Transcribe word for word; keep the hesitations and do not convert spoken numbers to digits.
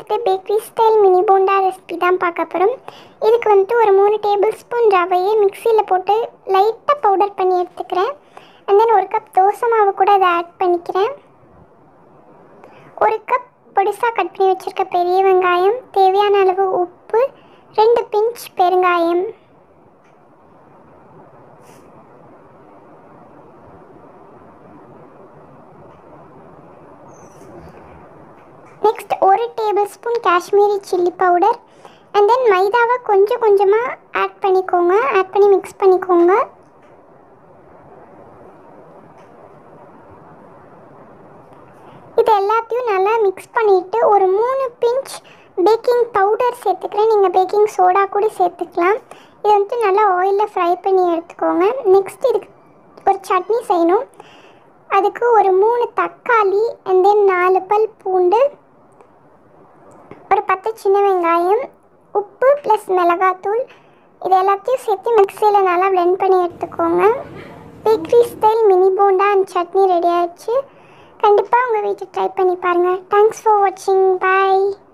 வந்துட்டு bakery style mini bonda recipe தான் பார்க்க போகிறோம். இதுக்கு வந்துட்டு ஒரு மூணு டேபிள் ஸ்பூன் ரவையை மிக்சியில் போட்டு லைட்டாக பவுடர் பண்ணி எடுத்துக்கிறேன். அண்ட் தென் ஒரு கப் தோசை மாவு கூட அதை ஆட் பண்ணிக்கிறேன். ஒரு கப் பொடிசாக கட் பண்ணி வச்சுருக்க பெரிய வெங்காயம், தேவையான அளவு உப்பு, ரெண்டு பிஞ்ச் பெருங்காயம். நெக்ஸ்ட் ஒரு tablespoon Kashmiri chilli powder. And then மைதாவை கொஞ்சம் கொஞ்சமாக ஆட் பண்ணிக்கோங்க. ஆட் பண்ணி மிக்ஸ் பண்ணிக்கோங்க. இது எல்லாத்தையும் நல்லா மிக்ஸ் பண்ணிவிட்டு ஒரு மூணு பிஞ்ச் பேக்கிங் பவுடர் சேர்த்துக்கிறேன். நீங்கள் பேக்கிங் சோடா கூட சேர்த்துக்கலாம். இதை வந்துட்டு நல்லா ஆயிலில் ஃப்ரை பண்ணி எடுத்துக்கோங்க. நெக்ஸ்ட் இதுக்கு ஒரு சட்னி செய்யணும். அதுக்கு ஒரு மூணு தக்காளி, அண்ட் தென் நாலு பல் பூண்டு, ஒரு பத்து சின்ன வெங்காயம், உப்பு ப்ளஸ் மிளகாத்தூள், இது எல்லாத்தையும் சேர்த்து மிக்சியில் நல்லா பிளெண்ட் பண்ணி எடுத்துக்கோங்க. Bakery style mini bonda and chutney ready ஆகிடுச்சு. கண்டிப்பாக உங்கள் வீட்டில் ட்ரை பண்ணி பாருங்கள். தேங்க்ஸ் ஃபார் வாட்சிங். பாய்.